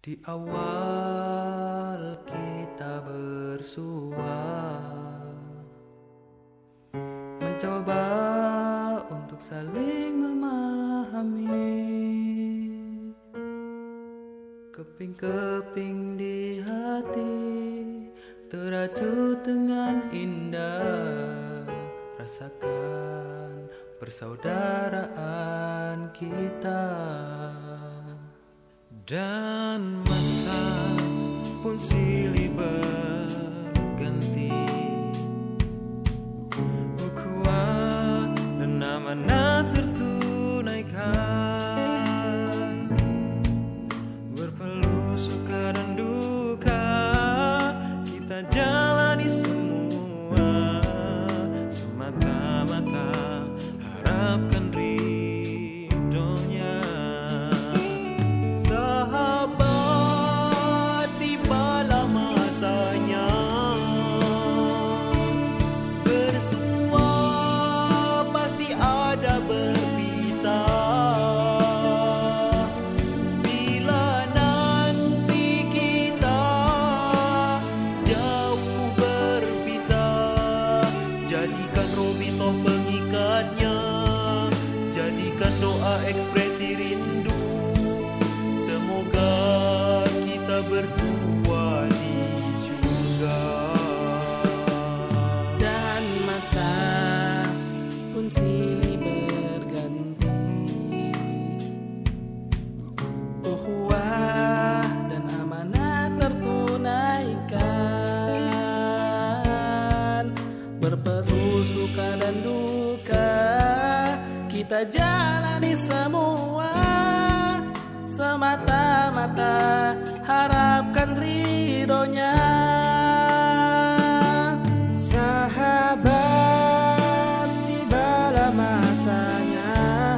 Di awal kita bersua, mencoba untuk saling memahami. Keping-keping di hati terajut dengan indah. Rasakan persaudaraan kita. Dan masa pun silih berganti, ukhuwah dan amanah tertunaikan, berpeluh suka dan duka kita jalani semua, semata-mata harapkan ridhonya. Sahabat tibalah masanya, bersua pasti ada berpisah. Bila nanti kita jauh berpisah, jadikan robitoh pengikatnya, jadikan doa ekspresi rindu. Semoga kita bersua di surga. Dan masa pun silih berganti, ukhuwah dan amanah tertunaikan, berpenuh suka dan duka kita jalani semua, semata-mata harapkan ridhonya. Sahabat tibalah masanya,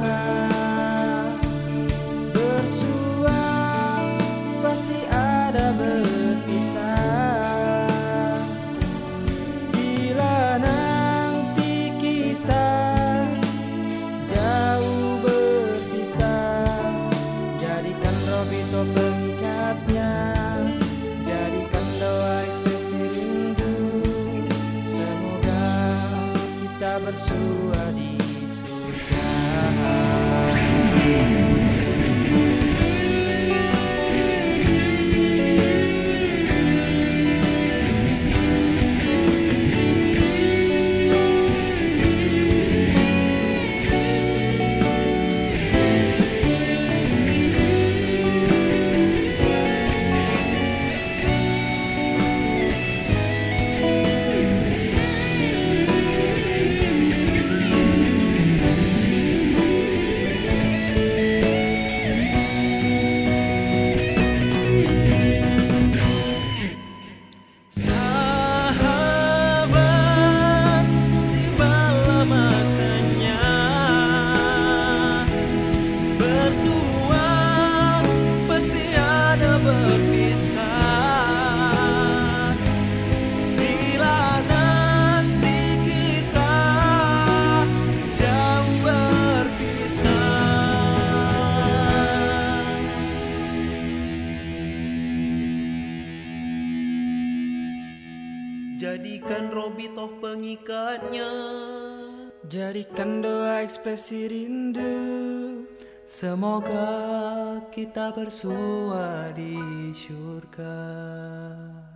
bersua pasti ada berpisah. Bila nanti kita jauh berpisah, jadikan robito pengikatnya, jadikan doa ekspresi rindu. Semoga kita bersua di surga. Sahabat, tibalah masanya, bersua pasti ada berpisah. Bila nanti kita jauh berpisah, Jadikan robitoh pengikatnya, Jadikan doa ekspresi rindu. Semoga kita bersua di surga.